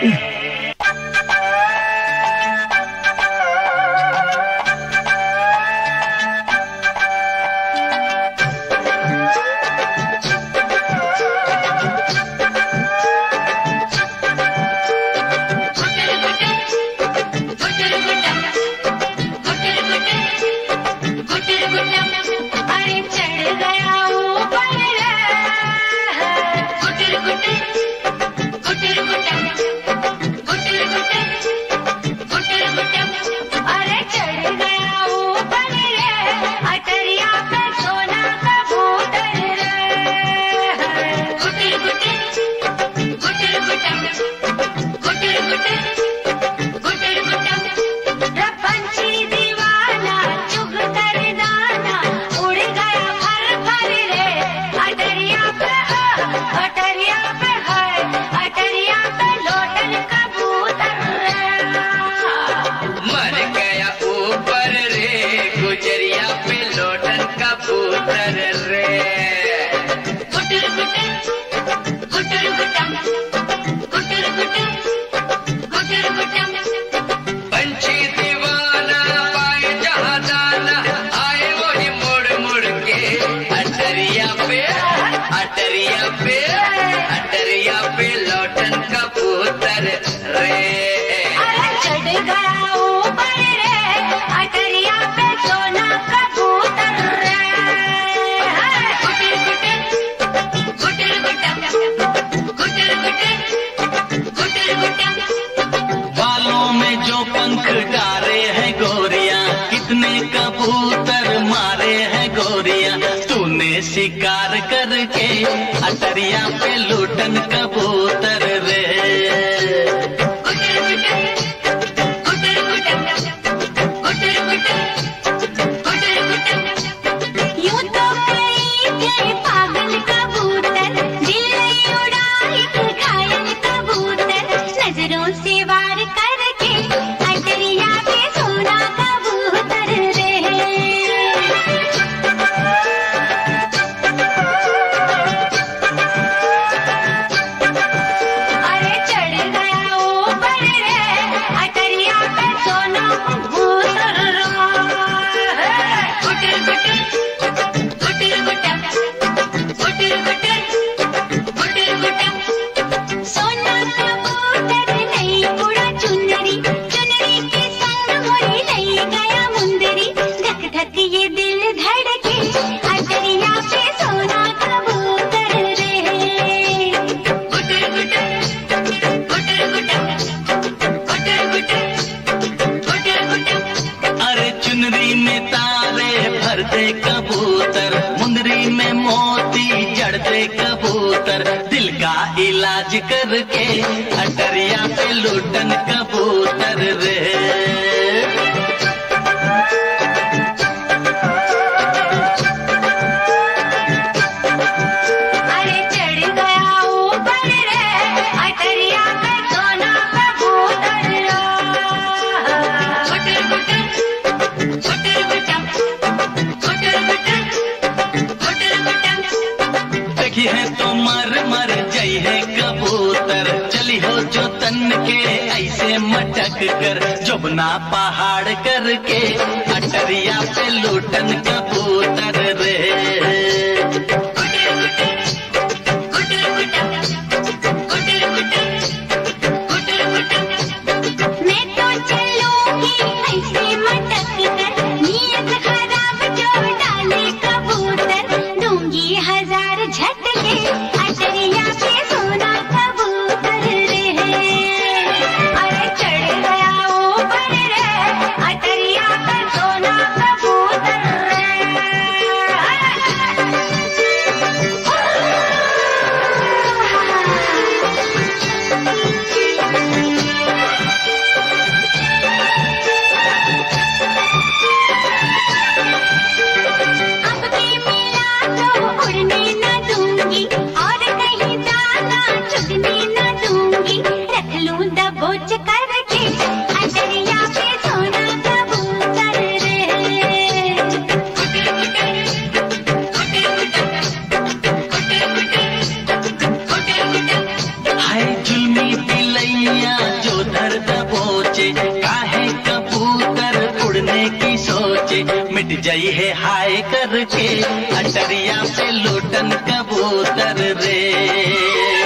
अटरिया पे लौटन कबूतर रे चढ़ गया ऊपर रे अटरिया पे सोना कबूतर रे गुटर गुटर बालों में जो पंख डारे हैं गोरिया, कितने कबूतर मारे हैं गोरिया, तूने शिकार करके अटरिया पे लूटन कबूतर रे। यूं तो कई थे पागल कबूतर, दिल उड़ाए घायल कबूतर, नजरों से वार करके अटरिया पे सोना कबूतर रे। अरे चढ़ गया ऊपर रे अटरिया पे सोना कबूतर सोना कबूतर नहीं उड़ा चुनरी, चुनरी के संग मोरी नहीं गया मुंदरी, धक धक ये दिल धड़के अटरिया पे सोना कबूतर रे। अरे चुनरी में तारे भरते कबूतर, मुंदरी में मोती जड़ते कबूतर, दिल का इलाज करके अटरिया पे लूटन कबूतर रे। अरे चढ़ गया ऊपर रे अटरिया पे सोना कबूतर देखी है तो मर मर जई है कबूतर, चली हो जो तन के ऐसे मटक कर, जुबना पहाड़ करके अटरिया पे लूटन कबूतर रे। मैं तो चलूंगी ऐसे मटक कर, नियत खराब जो डाले कबूतर, दूंगी 1000 झटके अटरिया पे सोना कबूतर रे। अरे चढ़ गया ऊपर रे अटरिया पे सोना कबूतर रे। अब की मिला तो उड़ने न दूंगी, और कहीं दाना चुगने न दूंगी, रख लूं दबोच करके अटरिया पे सोना कबूतर रे। हाय जुल्मी तिलैया मिट जाई है हाय करके अटरिया पे लोटन कबूतर रे।